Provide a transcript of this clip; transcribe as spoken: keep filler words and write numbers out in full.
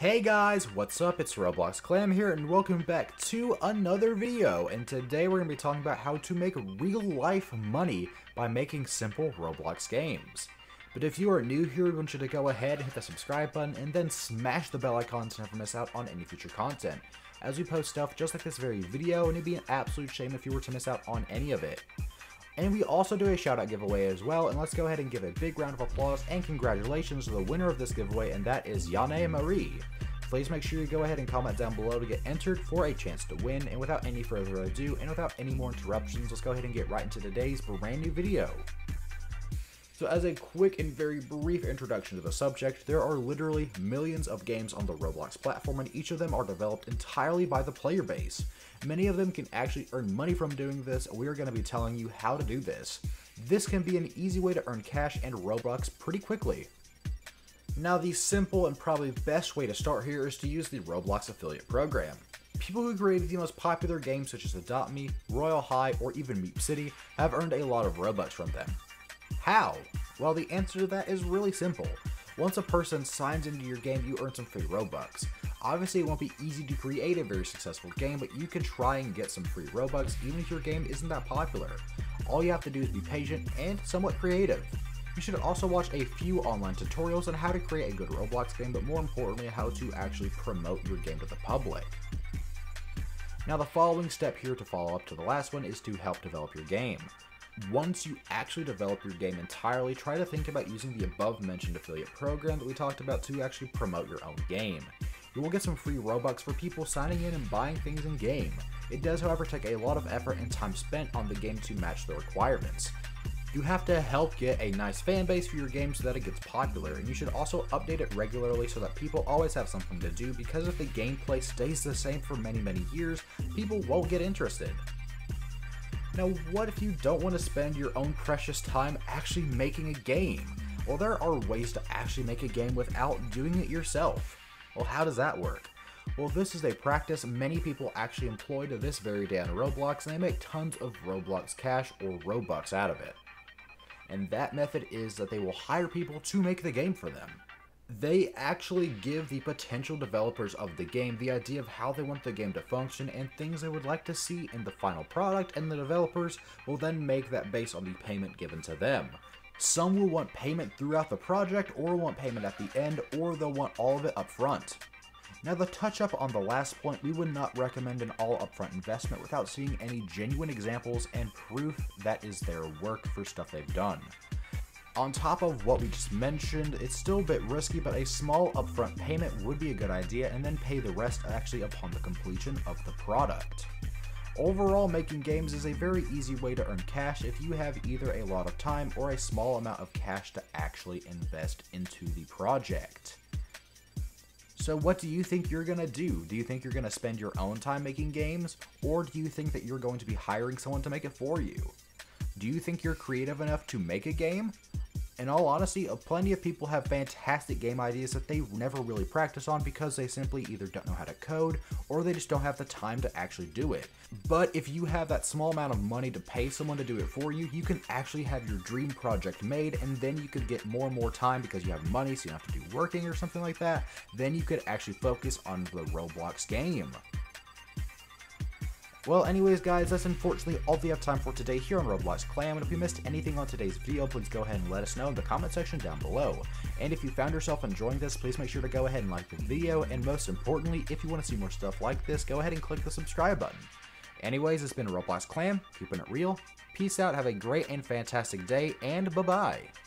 Hey guys, what's up? It's Roblox Clam here and welcome back to another video, and today we're going to be talking about how to make real life money by making simple Roblox games. But if you are new here, we want you to go ahead and hit the subscribe button and then smash the bell icon to never miss out on any future content, as we post stuff just like this very video, and it'd be an absolute shame if you were to miss out on any of it. And we also do a shout out giveaway as well, and let's go ahead and give a big round of applause and congratulations to the winner of this giveaway, and that is Yane Marie. Please make sure you go ahead and comment down below to get entered for a chance to win, and without any further ado and without any more interruptions, let's go ahead and get right into today's brand new video. So as a quick and very brief introduction to the subject, there are literally millions of games on the Roblox platform, and each of them are developed entirely by the player base. Many of them can actually earn money from doing this, and we are going to be telling you how to do this. This can be an easy way to earn cash and Robux pretty quickly. Now, the simple and probably best way to start here is to use the Roblox affiliate program. People who created the most popular games such as Adopt Me, Royale High, or even Meep City have earned a lot of Robux from them. How? Well, the answer to that is really simple. Once a person signs into your game, you earn some free Robux. Obviously, it won't be easy to create a very successful game, but you can try and get some free Robux even if your game isn't that popular. All you have to do is be patient and somewhat creative. You should also watch a few online tutorials on how to create a good Roblox game, but more importantly, how to actually promote your game to the public. Now, the following step here to follow up to the last one is to help develop your game. Once you actually develop your game entirely, try to think about using the above mentioned affiliate program that we talked about to actually promote your own game. You will get some free Robux for people signing in and buying things in game. It does, however, take a lot of effort and time spent on the game to match the requirements. You have to help get a nice fan base for your game so that it gets popular, and you should also update it regularly so that people always have something to do, because if the gameplay stays the same for many many years, people won't get interested. Now, what if you don't want to spend your own precious time actually making a game? Well, there are ways to actually make a game without doing it yourself. Well, how does that work? Well, this is a practice many people actually employ to this very day on Roblox, and they make tons of Roblox cash or Robux out of it. And that method is that they will hire people to make the game for them. They actually give the potential developers of the game the idea of how they want the game to function and things they would like to see in the final product, and the developers will then make that based on the payment given to them. Some will want payment throughout the project, or want payment at the end, or they'll want all of it up front. Now, to touch up on the last point, we would not recommend an all upfront investment without seeing any genuine examples and proof that is their work for stuff they've done. On top of what we just mentioned, it's still a bit risky, but a small upfront payment would be a good idea, and then pay the rest actually upon the completion of the product. Overall, making games is a very easy way to earn cash if you have either a lot of time or a small amount of cash to actually invest into the project. So what do you think you're gonna do? Do you think you're gonna spend your own time making games, or do you think that you're going to be hiring someone to make it for you? Do you think you're creative enough to make a game? In all honesty, plenty of people have fantastic game ideas that they never really practice on because they simply either don't know how to code, or they just don't have the time to actually do it. But if you have that small amount of money to pay someone to do it for you, you can actually have your dream project made, and then you could get more and more time because you have money, so you don't have to do working or something like that. Then you could actually focus on the Roblox game. Well, anyways guys, that's unfortunately all we have time for today here on Roblox Clam, and if you missed anything on today's video, please go ahead and let us know in the comment section down below. And if you found yourself enjoying this, please make sure to go ahead and like the video, and most importantly, if you want to see more stuff like this, go ahead and click the subscribe button. Anyways, it's been Roblox Clam, keeping it real, peace out, have a great and fantastic day, and bye-bye.